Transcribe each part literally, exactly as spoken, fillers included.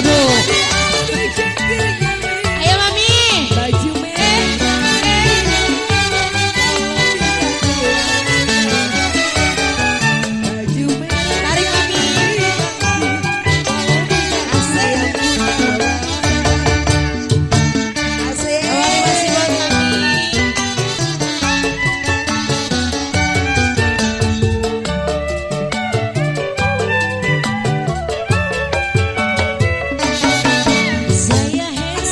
Ayo Mami. Baju Tarik Mami. Asik. Asik. Awali masih buat Mami. Saya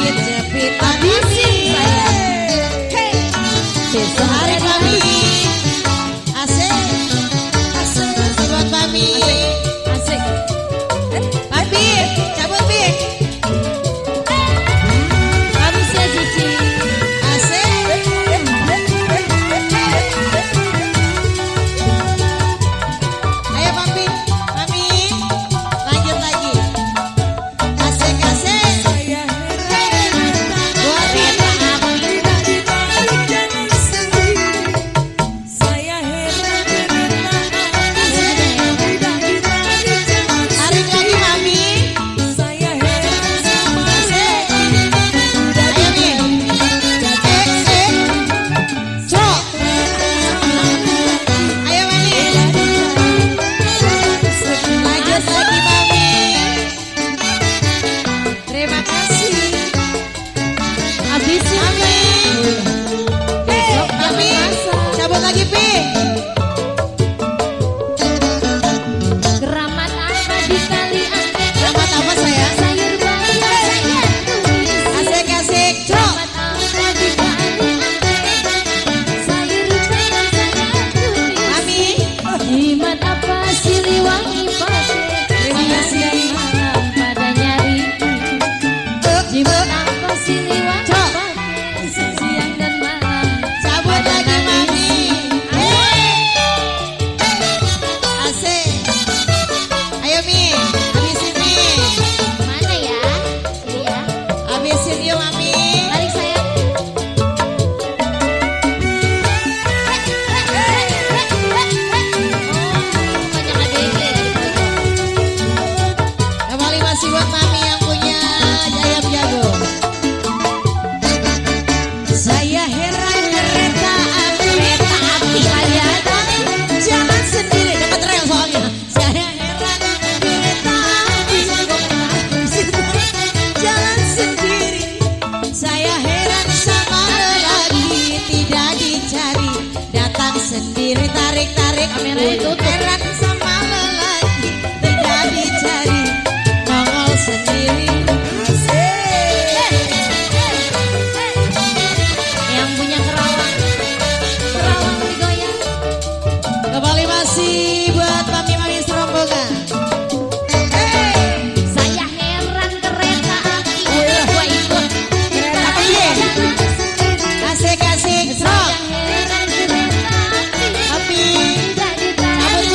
jepit jepit Habisin saya. Hey. Besok Tarik ada mami. Asik. Asik. Buat mami. asik. Mami, cabut Bi. Habis ya Cici. Asik. Ayo mami, mami, lanjut lagi. Asik asik. Buat Rita Api. Tarik lagi mami. Asik. Ayo Mi. Eh eh. Cok. Ayo mami. Lanjut lagi mami. Terima kasih. Habisin Mami. Besok Mami. jangan masak. Cabut lagi Pi. Keramat apa di kali angke? Selamat apa sayang? Sayur bayam saya tumis. Asik asik. Cok. Keramat apa di kali angke? Sayur bayam saya tumis. Mami. Jimat apa Siliwangi pakai? Terima kasih. Siang dan malam pada nyari. Eh, Jimat eh. apa Siliwangi Cok. pakai? Siang dan malam Cabut pada lagi mami. nangis. Asik. Ayo Mi. Habisin Mi. Mana ya? Ini ya. Habisin yuk mami. Tarik sayang. Oh, banyak adeknya dari Boyko. Kembali masih buat mami yang punya Jayap Jago. Saya heran kereta api. Kereta api kali ada. Jalan sendiri dekat rel soalnya. Saya heran kereta api. Jalan sendiri. Saya heran sama lelaki tidak dicari. Datang sendiri tarik tarik. Kameranya tutup. Heran sama lelaki tidak dicari. Nongol sendiri. Yang punya kerawang. Kerawang digoyang. Kembali masih buat mami-mami serombongan. Saya heran kereta api. Gua ikut. Kereta api. Jalan sendiri. Asik asik. Saya heran kereta api. Api. Tidak ditarik.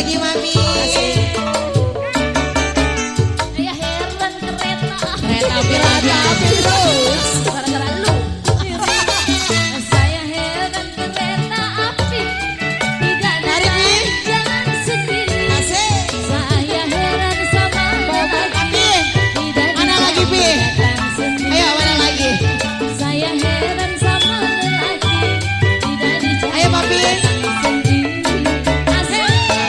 lagi mami. Ya heran kereta. Kereta api lagi. terus. Gara-gara lu. Saya heran kereta api. Tidak Tarik, Mi. jalan sendiri. Asik. Saya heran sama Api. Tidak Mana lagi, Pi? datang sendiri. Ayo mana lagi? Saya heran sama lelaki. Tidak dijadikan Ayo, Papi. sendiri. Asik.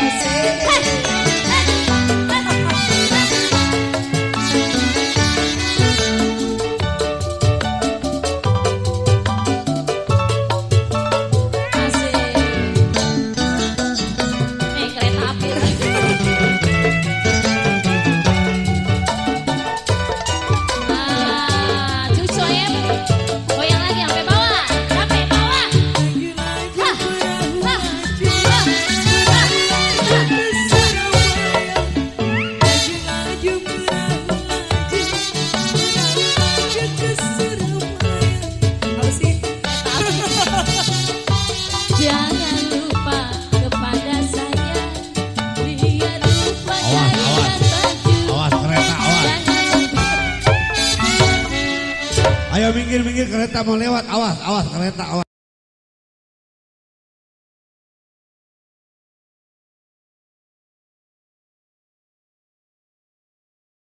Nih kereta api lagi. Nah, cucu em, goyang lagi sampai bawah, sampai bawah. Hah, hah, hah, hah. Jangan lupa kepada saya. Biar lupa Awas, gaya awas. dan baju. Awas kereta, awas. Jangan lupa. Ayo minggir minggir kereta mau lewat. Awas, awas kereta, awas.